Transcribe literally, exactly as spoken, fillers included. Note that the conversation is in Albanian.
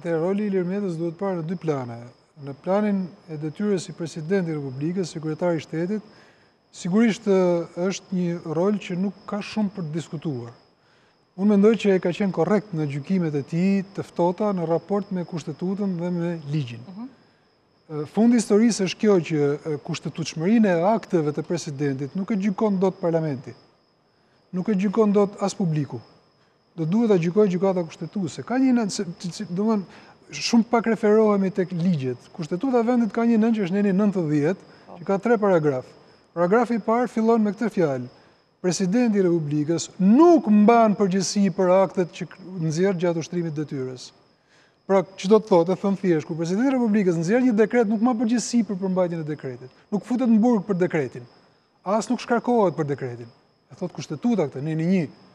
Te roli i Ilir Metës duhet parë në dy plane. Në planin e detyrës si presidenti i Republikës, sekretari i shtetit, sigurisht është një rol që nuk ka shumë për të diskutuar. Unë mendoj që e ka qenë korrekt në gjykimet e tij të ftota në raport me kushtetutën dhe me ligjin. Fundi i historisë është kjo që kushtetutshmërinë e akteve të presidentit nuk e gjykon dot parlamenti. Nuk e gjykon dot as publiku. Do duhet ta gjykojë gjykata kushtetuese. Ka një, domethënë, shumë pak referohemi tek ligjet. Kushtetuta e vendit ka një nën që është neni nëntëdhjetë, që ka tre paragraf. Paragrafi i parë fillon me këtë fjalë: Presidenti i Republikës nuk mban përgjegjësi për aktet që nxjerr gjatë ushtrimit të detyrës. Pra, ç'do të thotë, e thënë thjesht, kur Presidenti i Republikës nxjerr një dekret, nuk ka përgjegjësi për përmbajtjen e dekretit. Nuk futet në burg për dekretin. As nuk shkarkohet për dekretin. E thot kushtetuta këtë, neni një.